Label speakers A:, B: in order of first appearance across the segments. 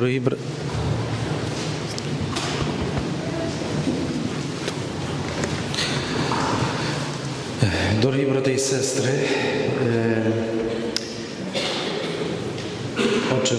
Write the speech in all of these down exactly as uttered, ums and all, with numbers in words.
A: Дорогі бр... Дорогі брати і сестри, отче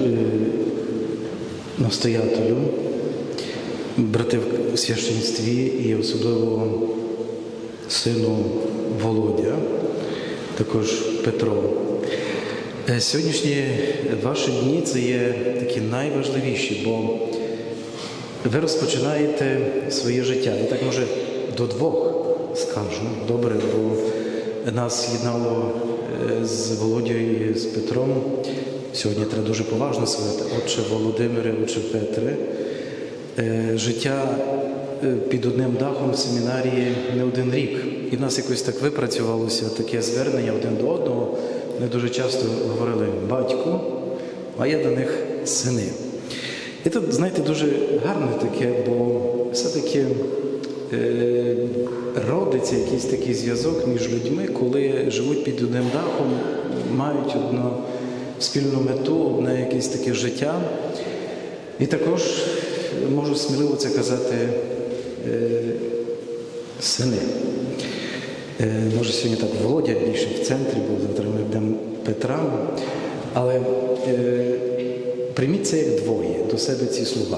A: настоятелю, брати в священстві і особливо сину Володя, також Петро. Сьогоднішні ваші дні – це є такі найважливіші, бо ви розпочинаєте своє життя. Я так, може, до двох скажу, добре, бо нас єднало з Володією і з Петром. Сьогодні треба дуже поважно сказати, отче Володимире, отче Петре. Життя під одним дахом в семінарії не один рік. І в нас якось так випрацювалося таке звернення один до одного. Ми дуже часто говорили «батько», а я до них «сини». І тут, знаєте, дуже гарне таке, бо все-таки е, родиться якийсь такий зв'язок між людьми, коли живуть під одним дахом, мають одну спільну мету, одне якесь таке життя. І також можу сміливо це казати е, «сини». Е, може, сьогодні так Володя більше в центрі, бо завтра ми йдемо Петра. Але е, прийміть це як двоє, до себе ці слова.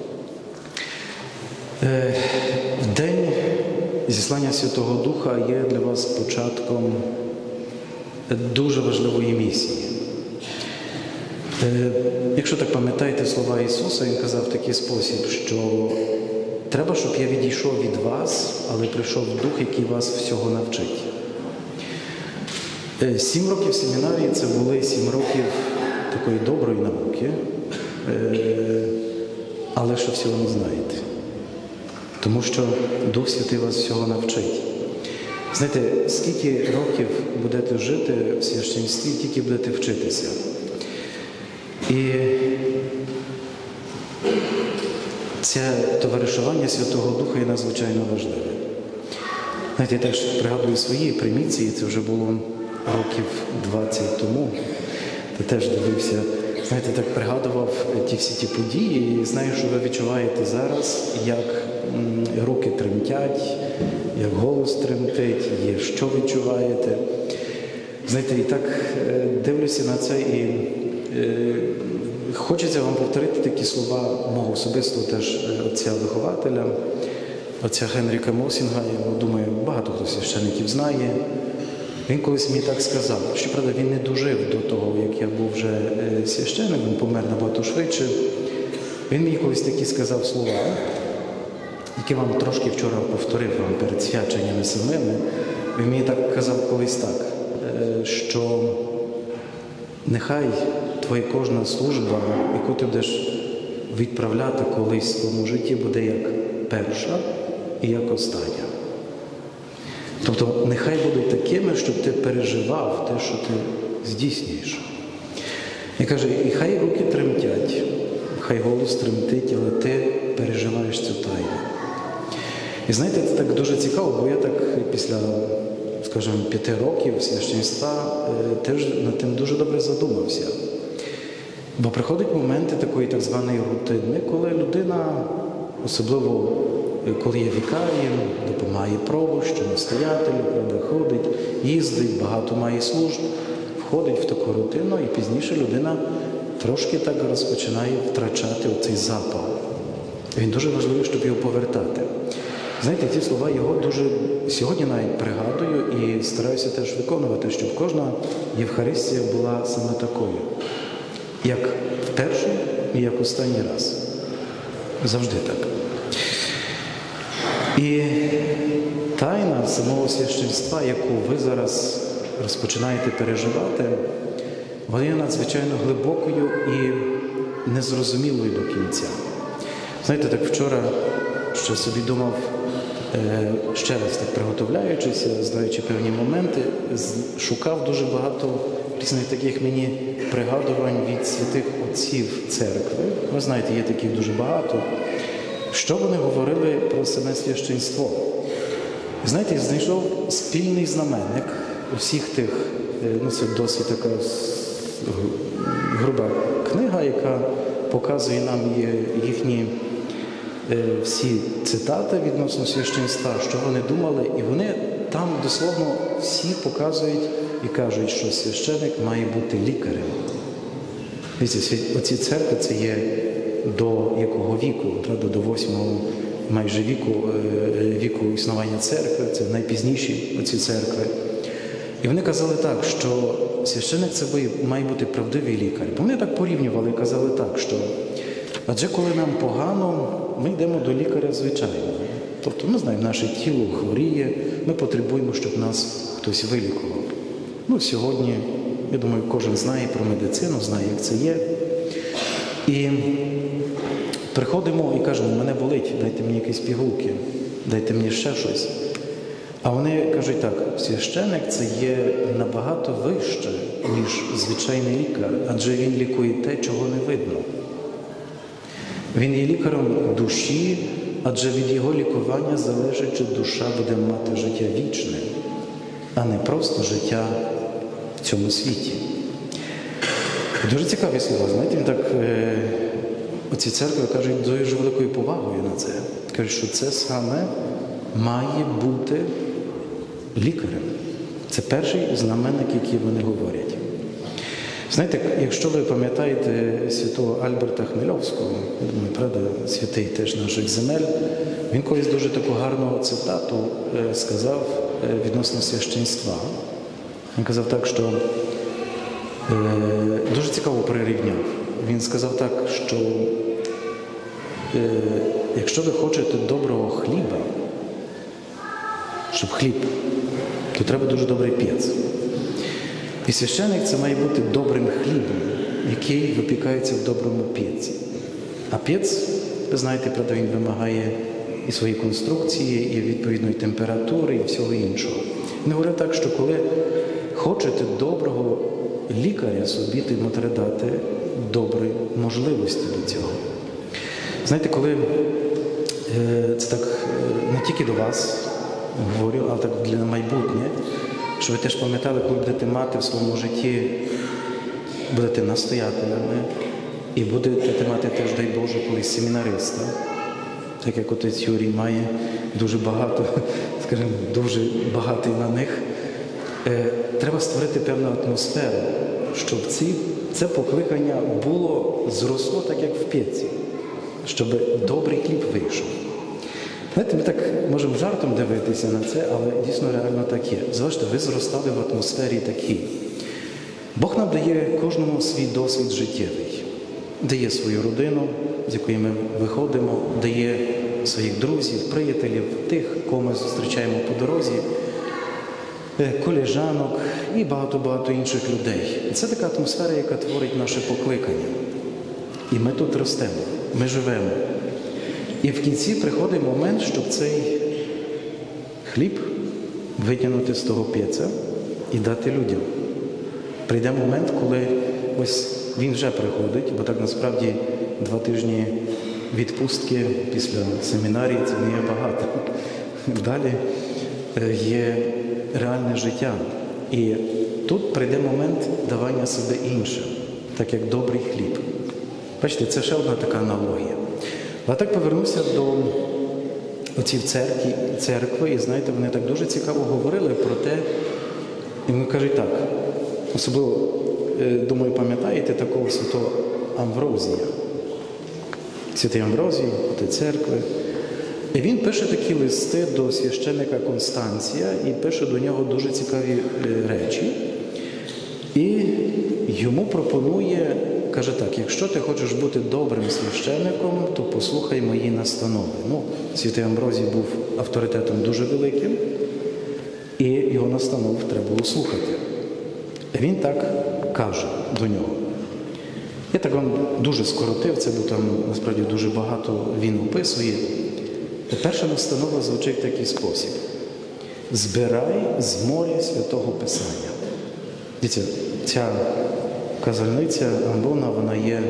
A: Е, в день зіслання Святого Духа є для вас початком дуже важливої місії. Е, якщо так пам'ятаєте слова Ісуса, Він казав в такий спосіб, що треба, щоб я відійшов від вас, але прийшов Дух, який вас всього навчить. Сім років семінарії – це були сім років такої доброї науки, але що всього не знаєте. Тому що Дух Святий вас всього навчить. Знаєте, скільки років будете жити в священстві, тільки будете вчитися. І це товаришування Святого Духа є надзвичайно важливе. Знаєте, я теж пригадую свої приміції, це вже було років двадцять тому. Я теж дивився, знаєте, так пригадував ті всі ті події і знаю, що ви відчуваєте зараз, як м, руки тремтять, як голос тремтить, є що відчуваєте. Знаєте, і так е, дивлюся на це і е, хочеться вам повторити такі слова мого особистого теж отця-вихователя, отця Генріка Мосінга. Я думаю, багато хто священиків знає. Він колись мені так сказав. Щоправда, він не дожив до того, як я був вже священик, він помер набагато швидше. Він мені колись такі сказав слова, які вам трошки вчора повторив вам перед свяченнями самими. Він мені так казав колись так, що нехай твоя кожна служба, яку ти будеш відправляти колись в своєму житті, буде як перша і як остання. Тобто, нехай будуть такими, щоб ти переживав те, що ти здійснюєш. І каже, і хай руки тремтять, хай голос тремтить, але ти переживаєш цю тайну. І знаєте, це так дуже цікаво, бо я так після, скажімо, п'яти років священства теж над тим дуже добре задумався. Бо приходять моменти такої так званої рутини, коли людина, особливо коли є вікарієм, допомагає провощу, настоятелю, ходить, їздить, багато має служб, входить в таку рутину, і пізніше людина трошки так розпочинає втрачати оцей запал. Він дуже важливий, щоб його повертати. Знаєте, ці слова його дуже сьогодні навіть пригадую і стараюся теж виконувати, щоб кожна Євхаристія була саме такою, як в перший і як останній раз. Завжди так. І тайна самого священства, яку ви зараз розпочинаєте переживати, вона є надзвичайно глибокою і незрозумілою до кінця. Знаєте, так вчора ще собі думав, ще раз так приготовляючися, знаючи певні моменти, шукав дуже багато різних таких мені пригадувань від святих отців церкви. Ви знаєте, є таких дуже багато. Що вони говорили про саме священство? Знаєте, я знайшов спільний знаменник усіх тих, ну це досить така груба книга, яка показує нам їхні всі цитати відносно священства, що вони думали, і вони там дословно всі показують і кажуть, що священик має бути лікарем. Дивіться, оці церкви, це є до якого віку, правда, до восьмого майже віку, віку існування церкви, це найпізніші оці церкви. І вони казали так, що священик це має бути правдивий лікар. Бо вони так порівнювали і казали так, що адже коли нам погано, ми йдемо до лікаря звичайного. Тобто ми знаємо, наше тіло хворіє, ми потребуємо, щоб нас хтось вилікував. Ну, сьогодні, я думаю, кожен знає про медицину, знає, як це є. І приходимо і кажемо, мене болить, дайте мені якісь пігулки, дайте мені ще щось. А вони кажуть так, священик це є набагато вище, ніж звичайний лікар, адже він лікує те, чого не видно. Він є лікарем душі, адже від його лікування залежить, чи душа буде мати життя вічне, а не просто життя в цьому світі. Дуже цікаві слова, знаєте, він так, е, оці церкви кажуть дуже великою повагою на це. Кажуть, що це саме має бути лікарем. Це перший знаменник, який вони говорять. Знаєте, якщо ви пам'ятаєте святого Альберта Хмельовського, я думаю, правда, святий теж наших земель, він колись дуже таку гарну цитату сказав відносно священства. Він казав так, що е, дуже цікаво прирівняв. Він сказав так, що е, якщо ви хочете доброго хліба, щоб хліб, то треба дуже добрий пєц. І священик це має бути добрим хлібом, який випікається в доброму пєці. А пєц, ви знаєте, правда, він вимагає і свої конструкції, і відповідної температури, і всього іншого. Він говорить так, що коли хочете доброго лікаря собі, то йому треба дати добрі можливості до цього. Знаєте, коли це так не тільки до вас говорю, але так для майбутнє, що ви теж пам'ятали, коли будете мати в своєму житті, будете настоятелями і будете мати теж, дай Боже, колись семінариста, так як отець Юрій має дуже багато, скажімо, дуже багатий на них, треба створити певну атмосферу, щоб ці, це покликання було, зросло так, як в п'єці, щоб добрий хліб вийшов. Знаєте, ми так можемо жартом дивитися на це, але дійсно реально так є. Зважте, ви зростали в атмосфері такій. Бог нам дає кожному свій досвід життєвий. Дає свою родину, з якої ми виходимо, дає своїх друзів, приятелів, тих, кого ми зустрічаємо по дорозі, колежанок і багато-багато інших людей. Це така атмосфера, яка творить наше покликання. І ми тут ростемо, ми живемо. І в кінці приходить момент, щоб цей хліб витягнути з того п'єця і дати людям. Прийде момент, коли ось він вже приходить, бо так насправді два тижні відпустки після семінарії – це не є багато. Далі є реальне життя. І тут прийде момент давання себе іншим, так як добрий хліб. Бачите, це ще одна така аналогія. А так повернуся до оцій церкви, церкви, і знаєте, вони так дуже цікаво говорили про те, і вони кажуть так, особливо, думаю, пам'ятаєте такого святого Амврозія. Святий Амврозій, отець церкви. І він пише такі листи до священника Констанція і пише до нього дуже цікаві речі. І йому пропонує, каже так, якщо ти хочеш бути добрим священником, то послухай мої настанови. Ну, святий Амврозій був авторитетом дуже великим, і його настанов треба було слухати. І він так каже до нього. Я так вам дуже скоротив це, бо там насправді дуже багато він описує. Перша настанова звучить в такий спосіб. Збирай з моря Святого Писання. Дивіться, ця казальниця, амбона, вона є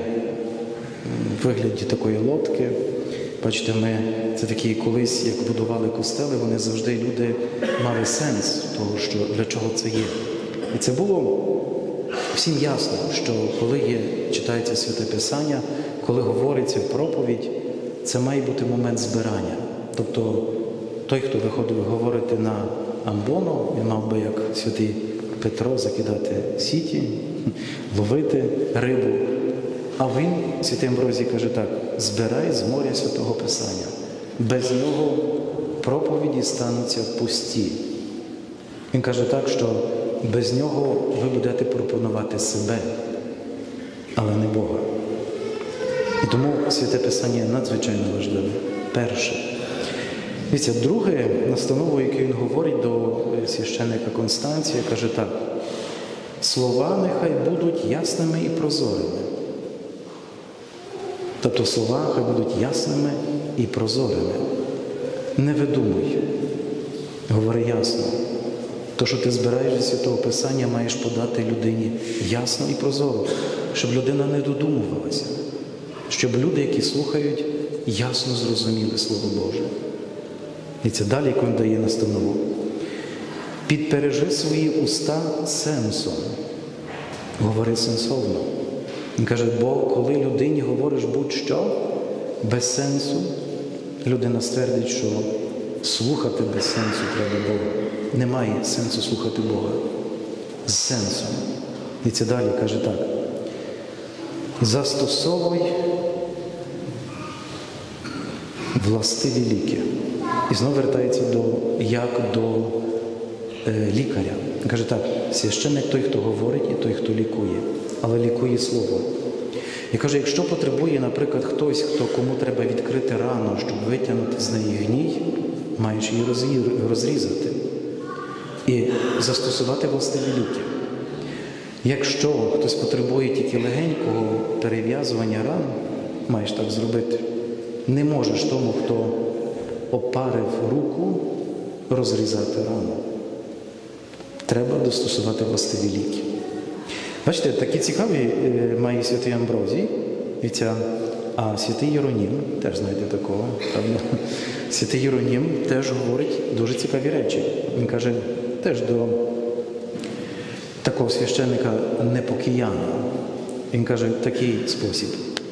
A: в вигляді такої лодки. Бачите, ми, це такі колись, як будували костели, вони завжди, люди мали сенс того, що, для чого це є. І це було всім ясно, що коли є, читається Святе Писання, коли говориться проповідь, це має бути момент збирання. Тобто той, хто виходив говорити на амбону, він мав би, як святий Петро, закидати сіті, ловити рибу. А він, святий Амвросій, каже так: збирай з моря Святого Писання. Без нього проповіді стануться пусті. Він каже так, що без нього ви будете пропонувати себе, але не Бога. І тому Святе Писання надзвичайно важливе. Перше. Дивіться, друге настанову, яке він говорить до священника Констанція, каже так: слова нехай будуть ясними і прозорими. Тобто слова хай будуть ясними і прозорими. Не видумуй, говори ясно. То, що ти збираєш зі Святого Писання, маєш подати людині ясно і прозоро, щоб людина не додумувалася, щоб люди, які слухають, ясно зрозуміли Слово Боже. І це далі, як він дає настанову. Підпережи свої уста сенсом. Говори сенсовно. Він каже, бо коли людині говориш будь-що, без сенсу, людина ствердить, що слухати без сенсу треба Бога. Немає сенсу слухати Бога. З сенсом. І це далі каже так. Застосовуй властиві ліки. І знову вертається до, як до е, лікаря. Він каже так, священник той, хто говорить, і той, хто лікує. Але лікує слово. І каже, якщо потребує, наприклад, хтось, хто, кому треба відкрити рану, щоб витягнути з неї гній, маєш її розрізати. І застосувати властиві ліки. Якщо хтось потребує тільки легенького перев'язування ран, маєш так зробити. Не можеш тому, хто опарив руку, розрізати рану. Треба достосувати властиві ліки. Бачите, такі цікаві е, має святий Амвросій, а святий Єронім, теж знаєте такого, правда? Святий Єронім теж говорить дуже цікаві речі. Він каже теж до такого священника непокіяна. Він каже в такий спосіб.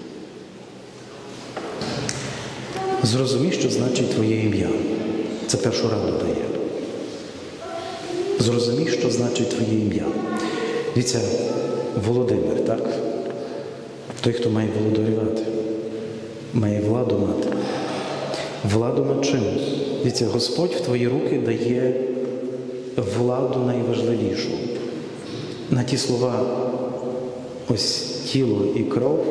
A: Зрозумій, що значить твоє ім'я. Це першу раду дає. Зрозумій, що значить твоє ім'я. Дивіться, Володимир, так? Той, хто має володарювати, має владу мати. Владу над чим? Дивіться, Господь в твої руки дає владу найважливішу. На ті слова, ось тіло і кров,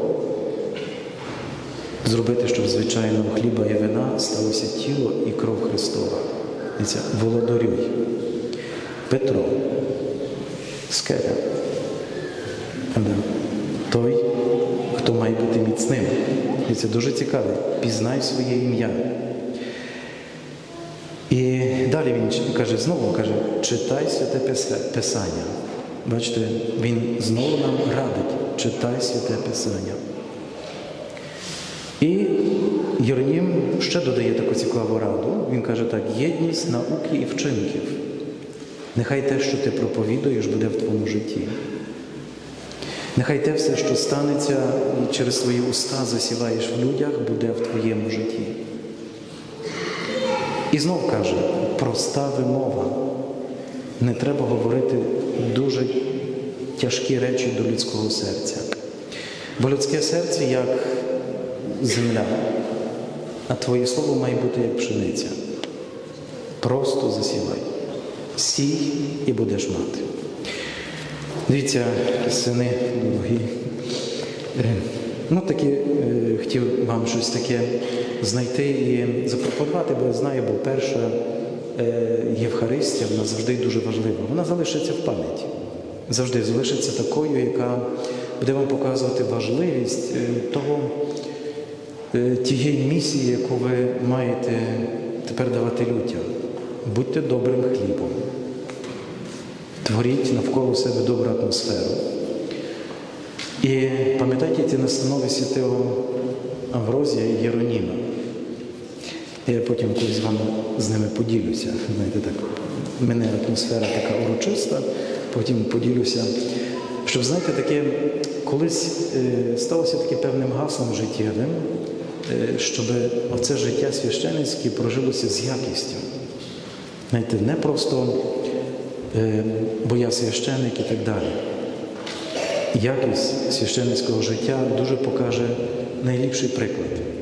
A: зробити, щоб звичайного хліба і вина сталося тіло і кров Христова. Дивіться, володарюй. Петро, скеля. Той, хто має бути міцним. І це дуже цікаво. Пізнай своє ім'я. І далі він каже, знову каже, читай Святе Писання. Бачите, він знову нам радить, читай Святе Писання. І Єронім ще додає таку цікаву раду. Він каже так, єдність науки і вчинків. Нехай те, що ти проповідуєш, буде в твоєму житті. Нехай те все, що станеться і через свої уста засіваєш в людях, буде в твоєму житті. І знов каже, проста вимова. Не треба говорити дуже тяжкі речі до людського серця. Бо людське серце як земля, а твоє слово має бути як пшениця. Просто засівай. Сій і будеш мати. Дивіться, сини дорогі, ну таки е, хотів вам щось таке знайти і запропонувати, бо я знаю, бо перша е, Євхаристія, вона завжди дуже важлива. Вона залишиться в пам'яті. Завжди залишиться такою, яка буде вам показувати важливість е, того, е, тієї місії, яку ви маєте тепер давати людям. Будьте добрим хлібом. Творіть навколо себе добру атмосферу. І пам'ятайте ті настанови святого Амвросія і Єроніма. Я потім колись з вами з ними поділюся. Знаєте, так, в мене атмосфера така урочиста, потім поділюся, Щоб, знаєте, таке, колись е, сталося таке певним гаслом життєвим, е, щоб оце життя священницьке прожилося з якістю. Знаєте, не просто е, бо я священник і так далі. Якість священницького життя дуже покаже найліпший приклад.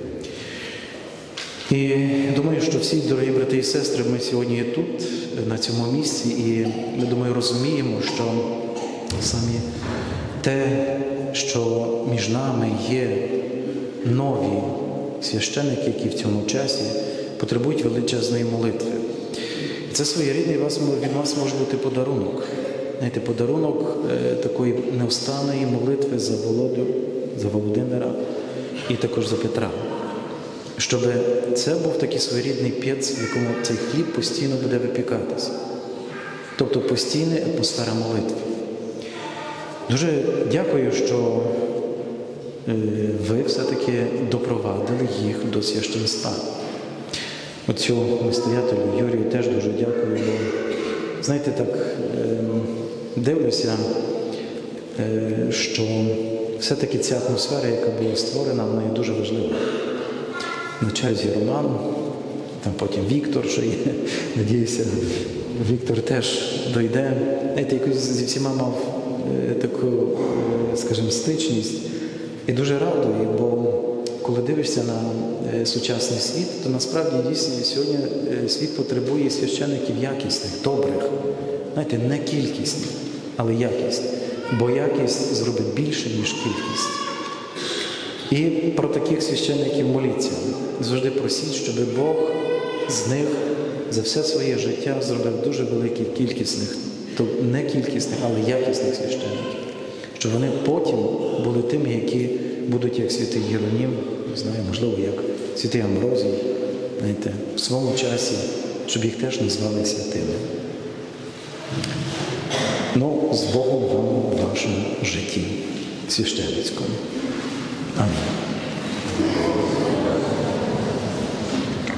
A: І думаю, що всі, дорогі брати і сестри, ми сьогодні є тут, на цьому місці, і ми, думаю, розуміємо, що самі те, що між нами є нові священники, які в цьому часі потребують величезної молитви. І це своєрідний від вас може бути подарунок. Знаєте, подарунок е, такої невстанної молитви за Володю, за Володимира і також за Петра. Щоб це був такий своєрідний пець, в якому цей хліб постійно буде випікатися. Тобто постійна атмосфера молитви. Дуже дякую, що е, ви все-таки допровадили їх до священства. Оцю настоятелю Юрію теж дуже дякую, бо, знаєте, так е, дивлюся, е, що все-таки ця атмосфера, яка була створена, вона є дуже важлива. На черзі Роман, там потім Віктор, що є, надіюся, Віктор теж дойде. Знаєте, якось зі всіма мав е, таку, е, скажімо, стичність. І дуже радує, бо коли дивишся на е, сучасний світ, то насправді дійсно сьогодні е, світ потребує священиків якісних, добрих. Знаєте, не кількісних, але якісних. Бо якість зробить більше, ніж кількість. І про таких священників моліться. Завжди просіть, щоб Бог з них за все своє життя зробив дуже великих кількісних, то не кількісних, але якісних священників. Щоб вони потім були тими, які будуть як святий Єронім, не знаю, можливо, як святий Амброзій, знаєте, в своєму часі, щоб їх теж назвали святими. Ну, з Богом вам у вашому житті священницькому. Амінь.